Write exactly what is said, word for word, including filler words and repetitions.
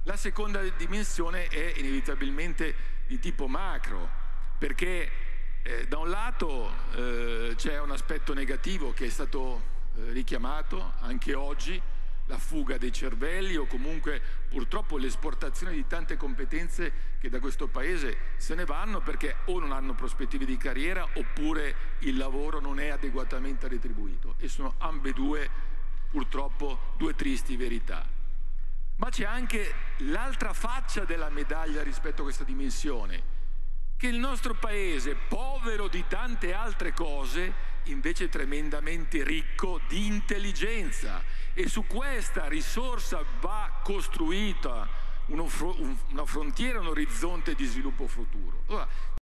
La seconda dimensione è inevitabilmente di tipo macro, perché eh, da un lato eh, c'è un aspetto negativo che è stato eh, richiamato anche oggi, la fuga dei cervelli o comunque purtroppo l'esportazione di tante competenze che da questo paese se ne vanno perché o non hanno prospettive di carriera oppure il lavoro non è adeguatamente retribuito, e sono ambedue purtroppo due tristi verità. Ma c'è anche l'altra faccia della medaglia rispetto a questa dimensione, che il nostro paese, povero di tante altre cose, invece è tremendamente ricco di intelligenza, e su questa risorsa va costruita uno, una frontiera, un orizzonte di sviluppo futuro. Allora,